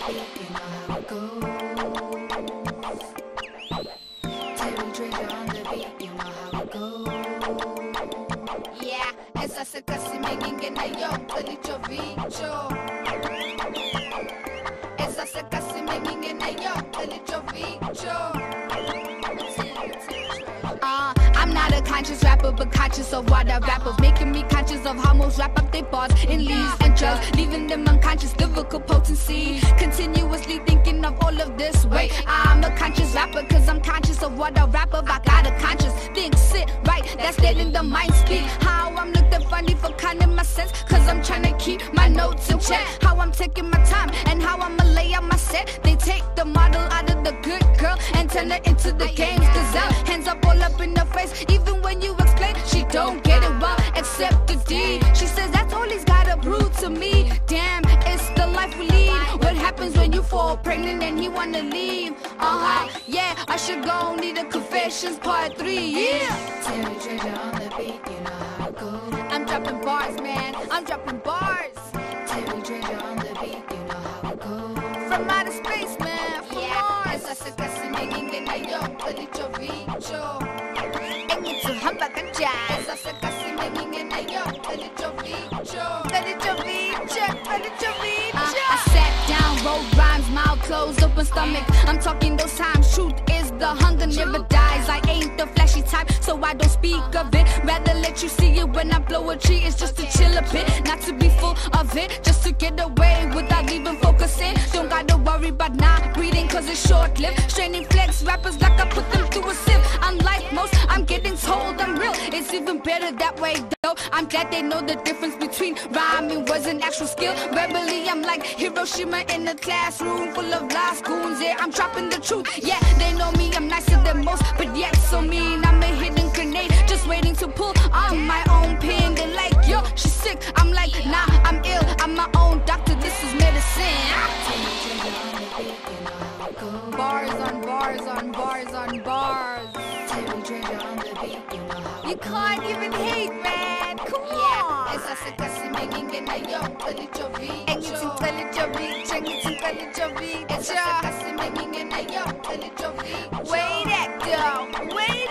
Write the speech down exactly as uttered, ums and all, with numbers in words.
beat, you know how it goes. Terry Treasure on the beat, you know how it goes. Yeah, esa se casi me ingena yo, pelito bicho. Esa se casi me ingena yo, pelito bicho. Uh, I'm not a conscious rapper, but conscious of what I rap of. Making me conscious of how most wrap up their bars in leaves and drugs, leaving them unconscious, lyrical potency. Continuously thinking of all of this. Wait, I'm a conscious rapper, cause I'm conscious of what I rap of. I got a conscious think, sit right, that's dead in the mind speak. How I'm looking funny for counting my sense, cause I'm trying to keep my notes in check. How I'm taking my time, and how I'ma lay out my set. They take the model out of the good girl and turn her into the game's gazelle. Hands up all up in her face, even when you explain, she don't get it well, except the D. She says that's all he's gotta prove to me. Damn, it's the life we lead. What happens when you fall pregnant and he wanna leave? Uh-huh, yeah, I should go, need a confessions part three, yeah. Terry Treasure on the beat, you know how it goes. I'm dropping bars, man, I'm dropping bars. Terry Treasure on the beat, you know how it goes. From outer space, man, from yeah. Mars. Esa se casi me ingena yo, pelito bicho. En itu hamba ganja. Esa se casi me ingena yo, pelito bicho. Pelito bicho, pelito bicho. Uh, I sat down, wrote rhymes, mouth closed, open stomach. I'm talking those times, truth is the hunger never dies. I ain't the flashy type, so I don't speak of it. Rather let you see it when I blow a tree. It's just to chill a bit, not to be full of it, just to get away without even focusing. Don't gotta worry about not breathing, cause it's short-lived. Straining flex rappers like I put them through a sieve. Unlike most, I'm getting told I'm real. It's even better that way though. I'm glad they know the difference between rhyming words and actual skill. Verbally, I'm like Hiroshima in a classroom full of lost goons. Yeah, I'm dropping the truth. Yeah, they know me, I'm nicer than most, but yet so mean. I'm a hidden grenade, just waiting to pull on my own pin. They're like, yo, she's sick. I'm like, nah, I'm ill. I'm my own doctor. This is medicine. Bars on bars on bars on bars. Terry Treasure on the beat, you know how you can't even hate, man. Come on. Esa se casi me ingena yo, pelito bicho. En itu pelito bicho, en itu pelito bicho. Esa se casi me ingena yo, pelito bicho. Wait, that though. Wait.